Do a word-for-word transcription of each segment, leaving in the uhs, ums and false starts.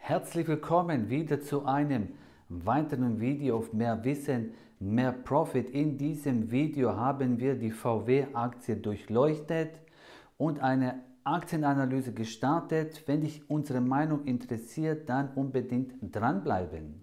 Herzlich willkommen wieder zu einem weiteren Video auf mehr Wissen, mehr Profit. In diesem Video haben wir die V W-Aktie durchleuchtet und eine Aktienanalyse gestartet. Wenn dich unsere Meinung interessiert, dann unbedingt dranbleiben.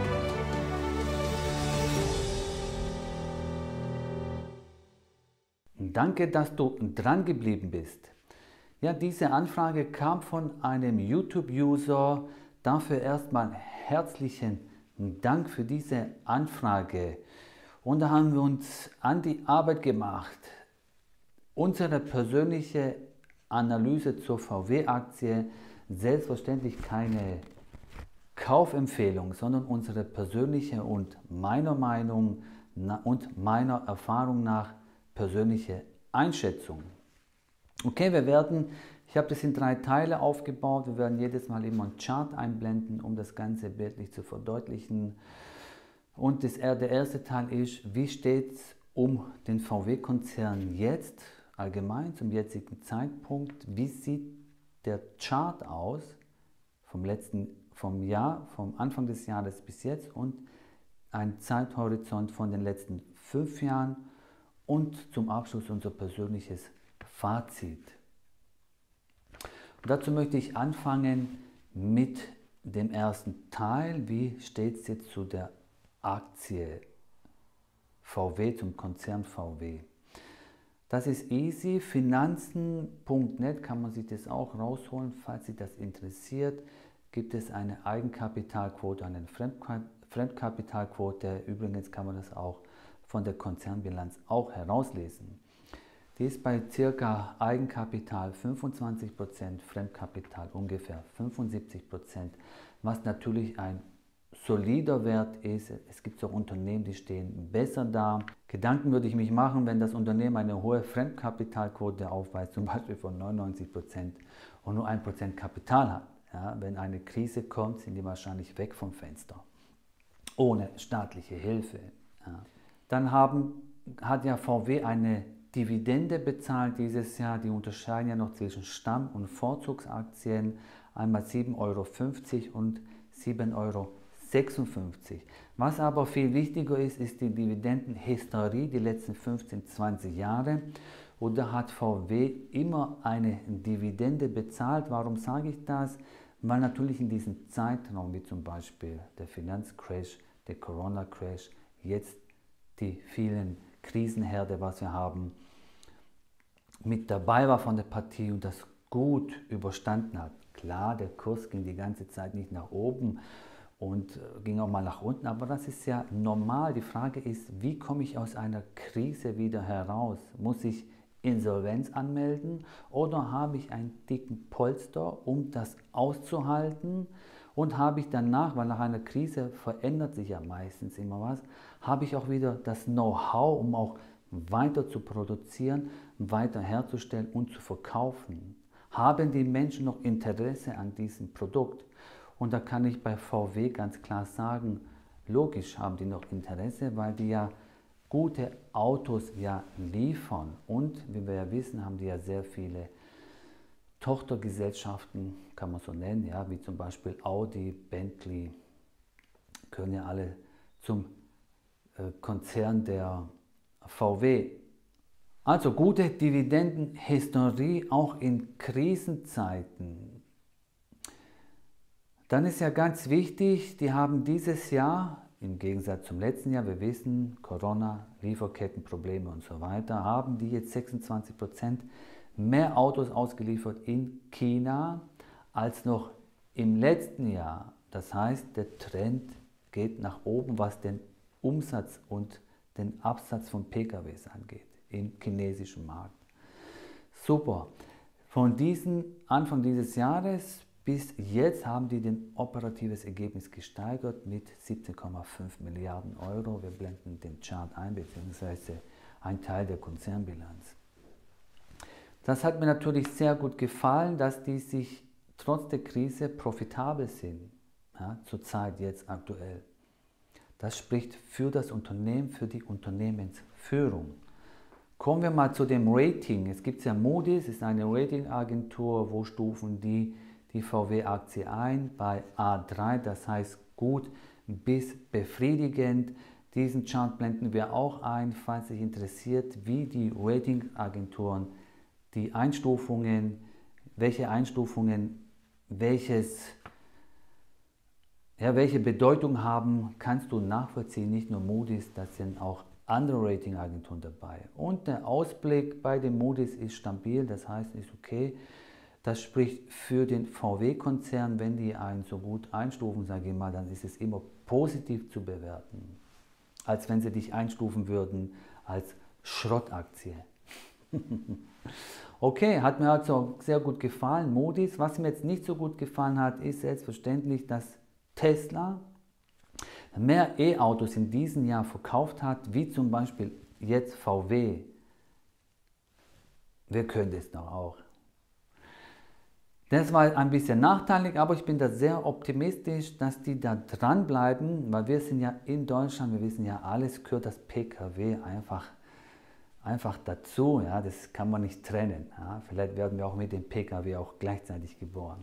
Danke, dass du dran geblieben bist. Ja, diese Anfrage kam von einem YouTube-User. Dafür erstmal herzlichen Dank für diese Anfrage. Und da haben wir uns an die Arbeit gemacht, unsere persönliche Analyse zur V W-Aktie, selbstverständlich keine Kaufempfehlung, sondern unsere persönliche und meiner Meinung und meiner Erfahrung nach persönliche Einschätzung. Okay, wir werden, ich habe das in drei Teile aufgebaut, wir werden jedes Mal immer einen Chart einblenden, um das Ganze bildlich zu verdeutlichen. Und das, der erste Teil ist, wie steht es um den V W-Konzern jetzt, allgemein zum jetzigen Zeitpunkt, wie sieht der Chart aus vom letzten, vom Jahr, vom Anfang des Jahres bis jetzt und ein Zeithorizont von den letzten fünf Jahren und zum Abschluss unser persönliches Fazit. Und dazu möchte ich anfangen mit dem ersten Teil. Wie steht es jetzt zu der Aktie V W, zum Konzern V W? Das ist easy. Finanzen punkt net kann man sich das auch rausholen, falls Sie das interessiert. Gibt es eine Eigenkapitalquote, eine Fremdkapitalquote. Übrigens kann man das auch von der Konzernbilanz auch herauslesen. Die ist bei ca. Eigenkapital fünfundzwanzig Prozent, Fremdkapital ungefähr fünfundsiebzig Prozent, was natürlich ein solider Wert ist. Es gibt auch Unternehmen, die stehen besser da. Gedanken würde ich mich machen, wenn das Unternehmen eine hohe Fremdkapitalquote aufweist, zum Beispiel von neunundneunzig Prozent und nur ein Prozent Kapital hat. Ja, wenn eine Krise kommt, sind die wahrscheinlich weg vom Fenster, ohne staatliche Hilfe. Ja. Dann haben, hat ja V W eine Dividende bezahlt dieses Jahr. Die unterscheiden ja noch zwischen Stamm- und Vorzugsaktien, einmal sieben Euro fünfzig und sieben Euro sechsundfünfzig. Was aber viel wichtiger ist, ist die Dividendenhistorie, die letzten fünfzehn, zwanzig Jahre. Und da hat V W immer eine Dividende bezahlt. Warum sage ich das? Weil natürlich in diesem Zeitraum, wie zum Beispiel der Finanzcrash, der Corona-Crash, jetzt die vielen Krisenherde, was wir haben, mit dabei war von der Partie und das gut überstanden hat. Klar, der Kurs ging die ganze Zeit nicht nach oben und ging auch mal nach unten, aber das ist ja normal. Die Frage ist, wie komme ich aus einer Krise wieder heraus? Muss ich Insolvenz anmelden oder habe ich einen dicken Polster, um das auszuhalten? Und habe ich danach, weil nach einer Krise verändert sich ja meistens immer was, habe ich auch wieder das Know-how, um auch weiter zu produzieren, weiter herzustellen und zu verkaufen. Haben die Menschen noch Interesse an diesem Produkt? Und da kann ich bei V W ganz klar sagen, logisch haben die noch Interesse, weil die ja gute Autos ja liefern. Und wie wir ja wissen, haben die ja sehr viele Tochtergesellschaften, kann man so nennen, ja, wie zum Beispiel Audi, Bentley, gehören ja alle zum äh, Konzern der V W. Also gute Dividendenhistorie auch in Krisenzeiten. Dann ist ja ganz wichtig, die haben dieses Jahr, im Gegensatz zum letzten Jahr, wir wissen, Corona, Lieferkettenprobleme und so weiter, haben die jetzt sechsundzwanzig Prozent mehr Autos ausgeliefert in China als noch im letzten Jahr. Das heißt, der Trend geht nach oben, was den Umsatz und den Absatz von P K Ws angeht, im chinesischen Markt. Super. Von diesem Anfang dieses Jahres bis jetzt haben die den operatives Ergebnis gesteigert mit siebzehn Komma fünf Milliarden Euro. Wir blenden den Chart ein, beziehungsweise ein Teil der Konzernbilanz. Das hat mir natürlich sehr gut gefallen, dass die sich trotz der Krise profitabel sind, ja, zurzeit jetzt aktuell. Das spricht für das Unternehmen, für die Unternehmensführung. Kommen wir mal zu dem Rating. Es gibt ja Moody's, ist eine Ratingagentur, wo stufen die die V W-Aktie ein bei A drei, das heißt gut bis befriedigend. Diesen Chart blenden wir auch ein, falls sich interessiert, wie die Ratingagenturen die Einstufungen, welche Einstufungen, welches, ja, welche Bedeutung haben, kannst du nachvollziehen. Nicht nur Moody's, das sind auch andere Ratingagenturen dabei. Und der Ausblick bei den Moody's ist stabil, das heißt, ist okay. Das spricht für den V W-Konzern, wenn die einen so gut einstufen, sage ich mal, dann ist es immer positiv zu bewerten, als wenn sie dich einstufen würden als Schrottaktie. Okay, hat mir also sehr gut gefallen, Moody's. Was mir jetzt nicht so gut gefallen hat, ist selbstverständlich, dass Tesla mehr E-Autos in diesem Jahr verkauft hat, wie zum Beispiel jetzt V W. Wir können das doch auch. Das war ein bisschen nachteilig, aber ich bin da sehr optimistisch, dass die da dranbleiben, weil wir sind ja in Deutschland, wir wissen ja, alles gehört das P K W einfach, einfach dazu, ja, das kann man nicht trennen. Ja. Vielleicht werden wir auch mit dem P K W auch gleichzeitig geboren.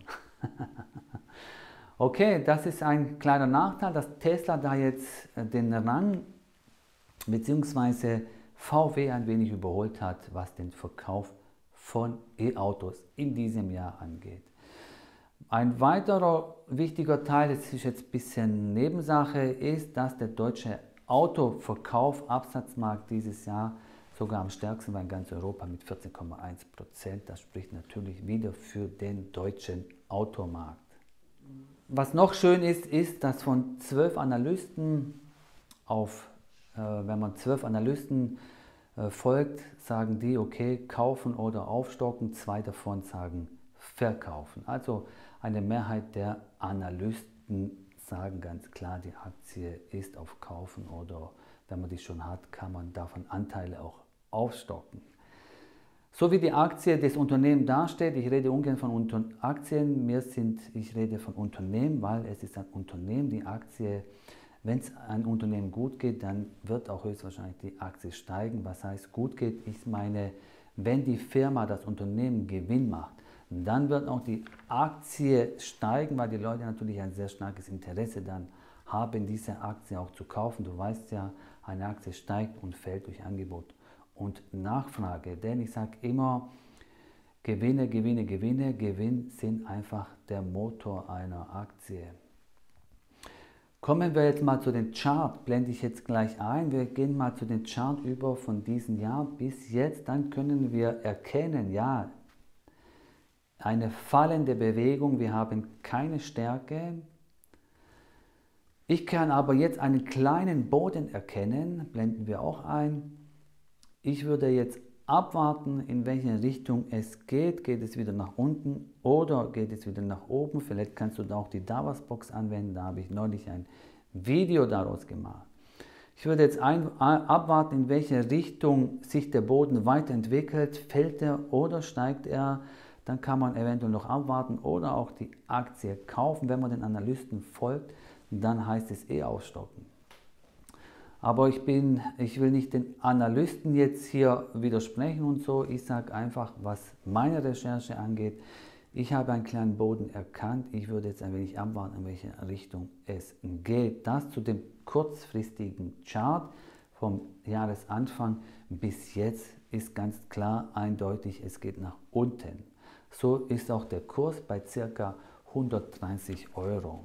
Okay, das ist ein kleiner Nachteil, dass Tesla da jetzt den Rang bzw. V W ein wenig überholt hat, was den Verkauf von E-Autos in diesem Jahr angeht. Ein weiterer wichtiger Teil, das ist jetzt ein bisschen Nebensache, ist, dass der deutsche Autoverkauf, Absatzmarkt dieses Jahr sogar am stärksten war in ganz Europa mit vierzehn Komma eins Prozent. Das spricht natürlich wieder für den deutschen Automarkt. Was noch schön ist, ist, dass von zwölf Analysten auf, äh, wenn man zwölf Analysten äh, folgt, sagen die, okay, kaufen oder aufstocken, zwei davon sagen verkaufen. Also eine Mehrheit der Analysten sagen ganz klar, die Aktie ist auf Kaufen oder wenn man die schon hat, kann man davon Anteile auch aufstocken. So wie die Aktie des Unternehmens dasteht, ich rede ungern von Aktien, mir sind, ich rede von Unternehmen, weil es ist ein Unternehmen, die Aktie, wenn es ein Unternehmen gut geht, dann wird auch höchstwahrscheinlich die Aktie steigen. Was heißt gut geht? Ich meine, wenn die Firma, das Unternehmen Gewinn macht, dann wird auch die Aktie steigen, weil die Leute natürlich ein sehr starkes Interesse dann haben, diese Aktie auch zu kaufen. Du weißt ja, eine Aktie steigt und fällt durch Angebot und Nachfrage, denn ich sage immer, Gewinne, Gewinne, Gewinne, Gewinn sind einfach der Motor einer Aktie. Kommen wir jetzt mal zu den Chart, blende ich jetzt gleich ein, wir gehen mal zu den Chart über von diesem Jahr bis jetzt, dann können wir erkennen, ja, eine fallende Bewegung, wir haben keine Stärke. Ich kann aber jetzt einen kleinen Boden erkennen, blenden wir auch ein. Ich würde jetzt abwarten, in welche Richtung es geht. Geht es wieder nach unten oder geht es wieder nach oben? Vielleicht kannst du da auch die Davos-Box anwenden. Da habe ich neulich ein Video daraus gemacht. Ich würde jetzt ein, abwarten, in welche Richtung sich der Boden weiterentwickelt. Fällt er oder steigt er? Dann kann man eventuell noch abwarten oder auch die Aktie kaufen. Wenn man den Analysten folgt, dann heißt es eh aufstocken. Aber ich, bin, ich will nicht den Analysten jetzt hier widersprechen und so. Ich sage einfach, was meine Recherche angeht. Ich habe einen kleinen Boden erkannt. Ich würde jetzt ein wenig abwarten, in welche Richtung es geht. Das zu dem kurzfristigen Chart vom Jahresanfang bis jetzt ist ganz klar, eindeutig, es geht nach unten. So ist auch der Kurs bei ca. hundertdreißig Euro.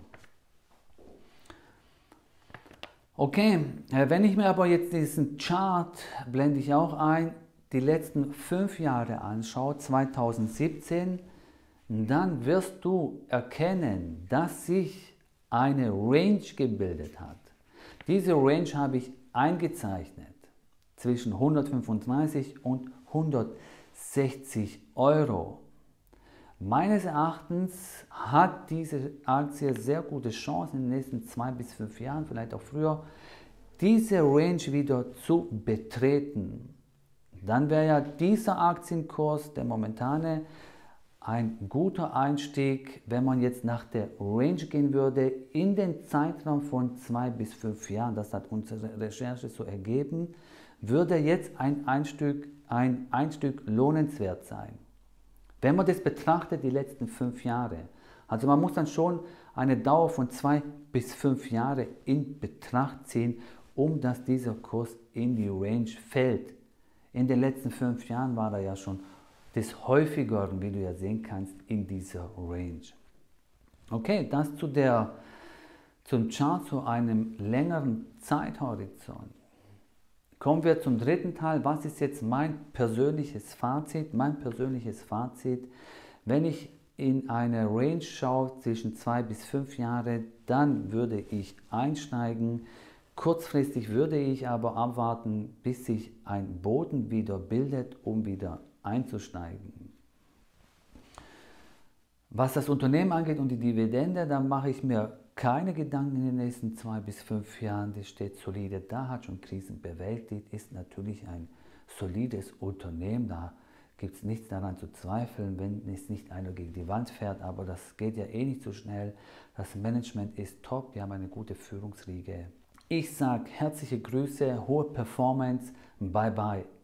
Okay, wenn ich mir aber jetzt diesen Chart, blende ich auch ein, die letzten fünf Jahre anschaue, zweitausendsiebzehn, dann wirst du erkennen, dass sich eine Range gebildet hat. Diese Range habe ich eingezeichnet zwischen hundertfünfunddreißig und hundertsechzig Euro. Meines Erachtens hat diese Aktie sehr gute Chancen in den nächsten zwei bis fünf Jahren, vielleicht auch früher, diese Range wieder zu betreten. Dann wäre ja dieser Aktienkurs, der momentane, ein guter Einstieg, wenn man jetzt nach der Range gehen würde, in den Zeitraum von zwei bis fünf Jahren, das hat unsere Recherche so ergeben, würde jetzt ein Einstieg, ein Einstieg lohnenswert sein. Wenn man das betrachtet, die letzten fünf Jahre, Also man muss dann schon eine Dauer von zwei bis fünf Jahren in Betracht ziehen, um dass dieser Kurs in die Range fällt. In den letzten fünf Jahren war er ja schon des häufigeren, wie du ja sehen kannst, in dieser Range. Okay, das zu der, zum Chart zu einem längeren Zeithorizont. Kommen wir zum dritten Teil. Was ist jetzt mein persönliches Fazit? Mein persönliches Fazit, wenn ich in eine Range schaue zwischen zwei bis fünf Jahre, dann würde ich einsteigen. Kurzfristig würde ich aber abwarten, bis sich ein Boden wieder bildet, um wieder einzusteigen. Was das Unternehmen angeht und die Dividende, da mache ich mir keine Gedanken in den nächsten zwei bis fünf Jahren. Das steht solide da, hat schon Krisen bewältigt, ist natürlich ein solides Unternehmen. Da gibt es nichts daran zu zweifeln, wenn es nicht einer gegen die Wand fährt, aber das geht ja eh nicht so schnell. Das Management ist top, die haben eine gute Führungsriege. Ich sage herzliche Grüße, hohe Performance, bye bye.